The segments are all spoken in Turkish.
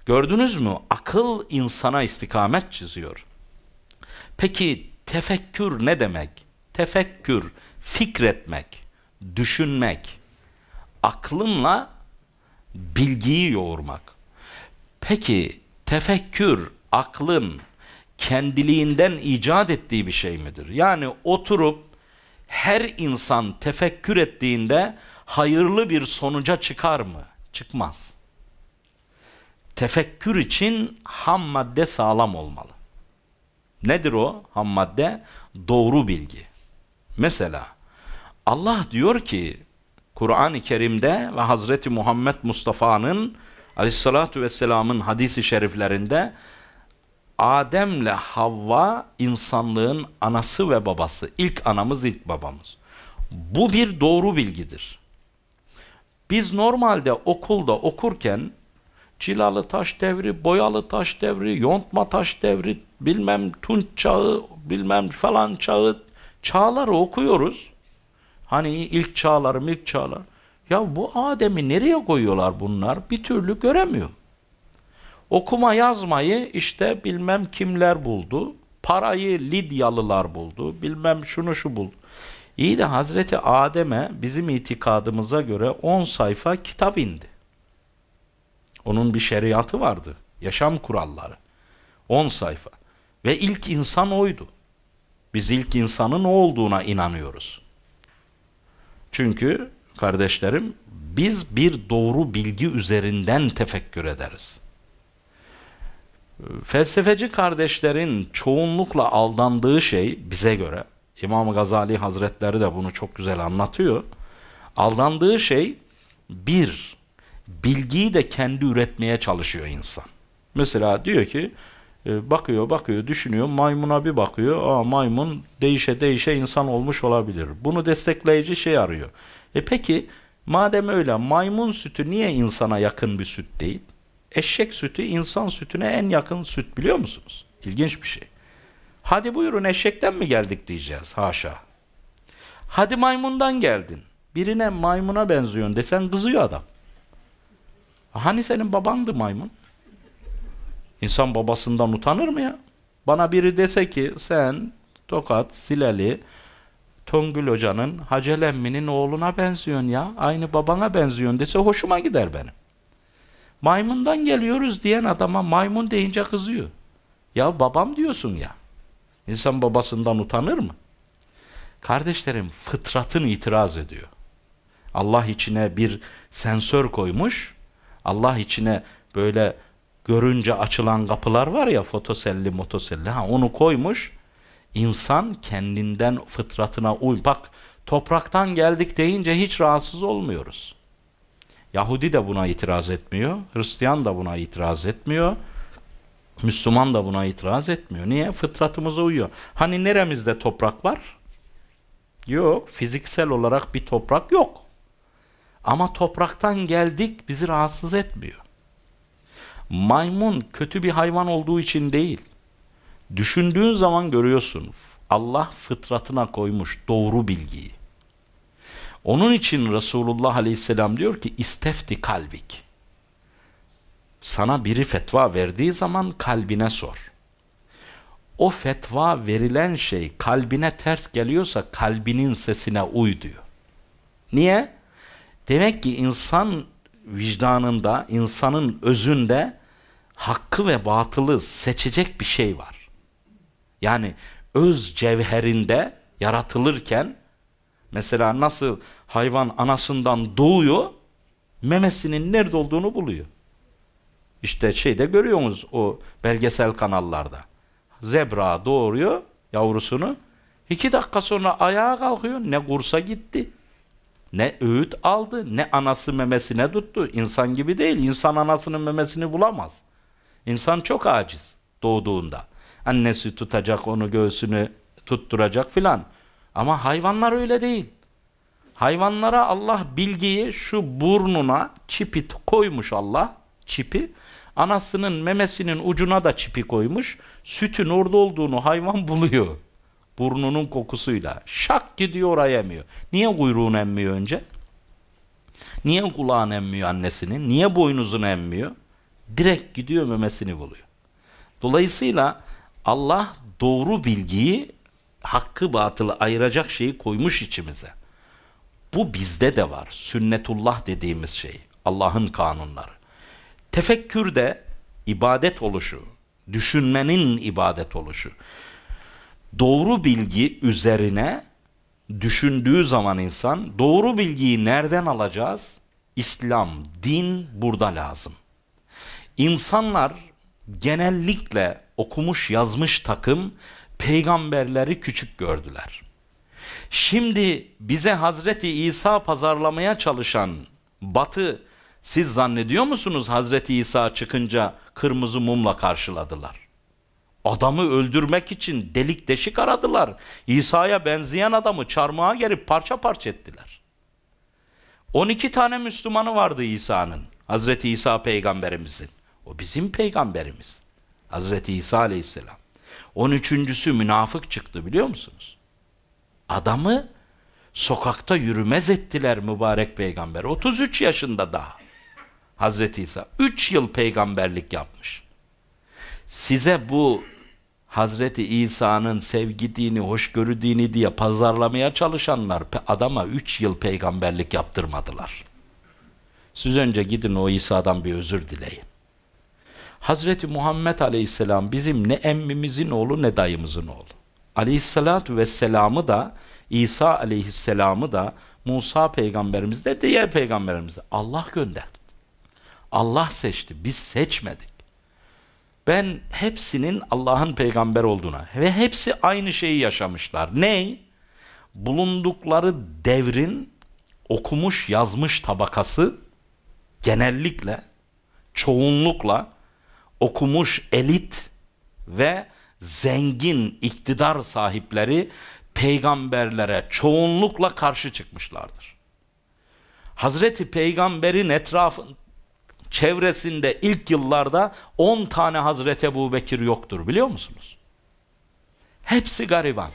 Gördünüz mü? Akıl insana istikamet çiziyor. Peki tefekkür ne demek? Tefekkür, fikretmek, düşünmek, aklınla bilgiyi yoğurmak. Peki tefekkür, aklın kendiliğinden icat ettiği bir şey midir? Yani oturup her insan tefekkür ettiğinde hayırlı bir sonuca çıkar mı? Çıkmaz. Tefekkür için ham madde sağlam olmalı. Nedir o ham madde? Doğru bilgi. Mesela Allah diyor ki Kur'an-ı Kerim'de ve Hazreti Muhammed Mustafa'nın Aleyhissalatu vesselam'ın hadisi şeriflerinde Adem'le Havva insanlığın anası ve babası. İlk anamız, ilk babamız. Bu bir doğru bilgidir. Biz normalde okulda okurken cilalı taş devri, boyalı taş devri, yontma taş devri, bilmem Tunç çağı, bilmem falan çağı, çağları okuyoruz. Hani ilk çağları, ilk çağlar. Ya bu Adem'i nereye koyuyorlar bunlar? Bir türlü göremiyor. Okuma yazmayı işte bilmem kimler buldu. Parayı Lidyalılar buldu. Bilmem şunu şu buldu. İyi de Hazreti Adem'e bizim itikadımıza göre 10 sayfa kitap indi. Onun bir şeriatı vardı. Yaşam kuralları. 10 sayfa. Ve ilk insan oydu. Biz ilk insanın o olduğuna inanıyoruz. Çünkü kardeşlerim biz bir doğru bilgi üzerinden tefekkür ederiz. Felsefeci kardeşlerin çoğunlukla aldandığı şey bize göre, İmam Gazali Hazretleri de bunu çok güzel anlatıyor. Aldandığı şey bir, bilgiyi de kendi üretmeye çalışıyor insan. Mesela diyor ki bakıyor, düşünüyor, maymuna bir bakıyor, maymun değişe insan olmuş olabilir. Bunu destekleyici şey arıyor. Peki madem öyle maymun sütü niye insana yakın bir süt değil? Eşek sütü insan sütüne en yakın süt biliyor musunuz? İlginç bir şey. Hadi buyurun eşekten mi geldik diyeceğiz, haşa. Hadi maymundan geldin. Birine maymuna benziyorsun desen kızıyor adam. Hani senin babandı maymun? İnsan babasından utanır mı ya? Bana biri dese ki sen Tokat, Sileli, Tongül Hoca'nın Hacel Emmi'nin oğluna benziyorsun ya. Aynı babana benziyorsun dese hoşuma gider benim. Maymundan geliyoruz diyen adama maymun deyince kızıyor. Ya babam diyorsun ya. İnsan babasından utanır mı? Kardeşlerim fıtratın itiraz ediyor. Allah içine bir sensör koymuş. Allah içine böyle görünce açılan kapılar var ya, fotoselli motoselli, onu koymuş. İnsan kendinden fıtratına bak topraktan geldik deyince hiç rahatsız olmuyoruz. Yahudi de buna itiraz etmiyor. Hristiyan da buna itiraz etmiyor. Müslüman da buna itiraz etmiyor. Niye? Fıtratımıza uyuyor. Hani neremizde toprak var? Yok. Fiziksel olarak bir toprak yok. Ama topraktan geldik bizi rahatsız etmiyor. Maymun kötü bir hayvan olduğu için değil. Düşündüğün zaman görüyorsun. Allah fıtratına koymuş doğru bilgiyi. Onun için Resulullah Aleyhisselam diyor ki istefti kalbik. Sana biri fetva verdiği zaman kalbine sor. O fetva verilen şey kalbine ters geliyorsa kalbinin sesine uy diyor. Niye? Demek ki insan vicdanında, insanın özünde hakkı ve batılı seçecek bir şey var. Yani öz cevherinde yaratılırken mesela nasıl hayvan anasından doğuyor, memesinin nerede olduğunu buluyor. İşte şeyde görüyorsunuz o belgesel kanallarda. Zebra doğuruyor yavrusunu. 2 dakika sonra ayağa kalkıyor. Ne kursa gitti. Ne öğüt aldı. Ne anası memesine tuttu. İnsan gibi değil. İnsan anasının memesini bulamaz. İnsan çok aciz doğduğunda. Annesi tutacak onu, göğsünü tutturacak filan. Ama hayvanlar öyle değil. Hayvanlara Allah bilgiyi şu burnuna çipi koymuş Allah. Çipi. Anasının memesinin ucuna da çipi koymuş. Sütün orada olduğunu hayvan buluyor. Burnunun kokusuyla. Şak gidiyor oraya emiyor. Niye kuyruğunu emmiyor önce? Niye kulağını emmiyor annesinin? Niye boynuzunu emmiyor? Direkt gidiyor memesini buluyor. Dolayısıyla Allah doğru bilgiyi, hakkı batılı ayıracak şeyi koymuş içimize. Bu bizde de var. Sünnetullah dediğimiz şey. Allah'ın kanunları. Tefekkür de ibadet oluşu. Düşünmenin ibadet oluşu. Doğru bilgi üzerine düşündüğü zaman insan, doğru bilgiyi nereden alacağız? İslam, din burada lazım. İnsanlar genellikle okumuş yazmış takım peygamberleri küçük gördüler. Şimdi bize Hazreti İsa pazarlamaya çalışan Batı, siz zannediyor musunuz Hazreti İsa çıkınca kırmızı mumla karşıladılar? Adamı öldürmek için delik deşik aradılar. İsa'ya benzeyen adamı çarmıha gerip parça parça ettiler. 12 tane Müslümanı vardı İsa'nın, Hazreti İsa peygamberimizin. O bizim peygamberimiz. Hazreti İsa aleyhisselam. 13.'sü münafık çıktı biliyor musunuz? Adamı sokakta yürümez ettiler mübarek peygamber. 33 yaşında daha. Hazreti İsa 3 yıl peygamberlik yapmış. Size bu Hazreti İsa'nın sevgi dini, hoşgörü dini diye pazarlamaya çalışanlar adama 3 yıl peygamberlik yaptırmadılar. Siz önce gidin o İsa'dan bir özür dileyin. Hazreti Muhammed Aleyhisselam bizim ne emmimizin oğlu ne dayımızın oğlu. Aleyhissalatu vesselam'ı da, İsa Aleyhisselam'ı da, Musa peygamberimiz de, diğer peygamberimiz de Allah gönderdi. Allah seçti, biz seçmedik. Ben hepsinin Allah'ın peygamber olduğuna ve hepsi aynı şeyi yaşamışlar. Ne? Bulundukları devrin okumuş yazmış tabakası genellikle, çoğunlukla okumuş elit ve zengin iktidar sahipleri peygamberlere çoğunlukla karşı çıkmışlardır. Hazreti Peygamber'in çevresinde ilk yıllarda 10 tane Hazreti Ebubekir yoktur biliyor musunuz? Hepsi gariban.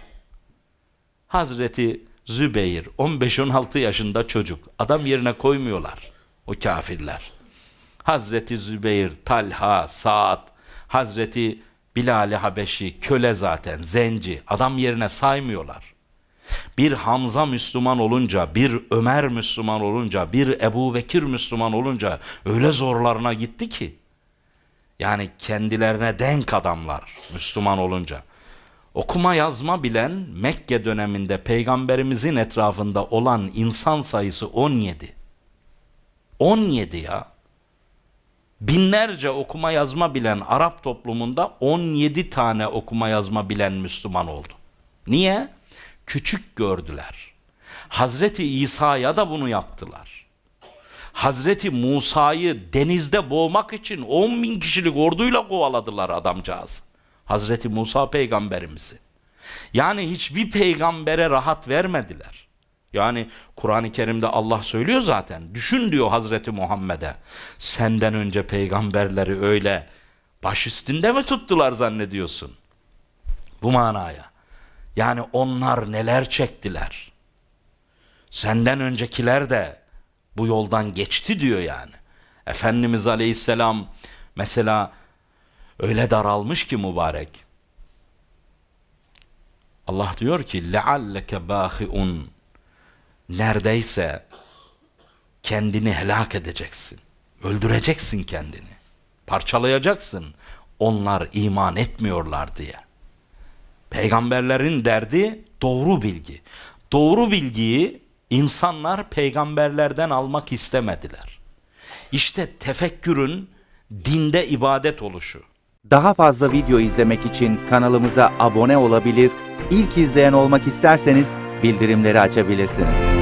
Hazreti Zübeyir 15-16 yaşında çocuk. Adam yerine koymuyorlar o kafirler. Hazreti Zübeyir, Talha, Saad, Hazreti Bilal-i Habeşi köle zaten, zenci. Adam yerine saymıyorlar. Bir Hamza Müslüman olunca, bir Ömer Müslüman olunca, bir Ebubekir Müslüman olunca öyle zorlarına gitti ki. Yani kendilerine denk adamlar Müslüman olunca. Okuma yazma bilen Mekke döneminde peygamberimizin etrafında olan insan sayısı 17. 17 ya. Binlerce okuma yazma bilen Arap toplumunda 17 tane okuma yazma bilen Müslüman oldu. Niye? Küçük gördüler. Hazreti İsa'ya da bunu yaptılar. Hazreti Musa'yı denizde boğmak için 10.000 kişilik orduyla kovaladılar adamcağızı. Hazreti Musa peygamberimizi. Yani hiçbir peygambere rahat vermediler. Yani Kur'an-ı Kerim'de Allah söylüyor zaten. Düşün diyor Hazreti Muhammed'e. Senden önce peygamberleri öyle baş üstünde mi tuttular zannediyorsun? Bu manaya. Yani onlar neler çektiler. Senden öncekiler de bu yoldan geçti diyor yani. Efendimiz Aleyhisselam mesela öyle daralmış ki mübarek. Allah diyor ki لَعَلَّكَ بَاخِئٌ neredeyse kendini helak edeceksin. Öldüreceksin kendini. Parçalayacaksın. Onlar iman etmiyorlar diye. Peygamberlerin derdi doğru bilgi. Doğru bilgiyi insanlar peygamberlerden almak istemediler. İşte tefekkürün dinde ibadet oluşu. Daha fazla video izlemek için kanalımıza abone olabilir, ilk izleyen olmak isterseniz bildirimleri açabilirsiniz.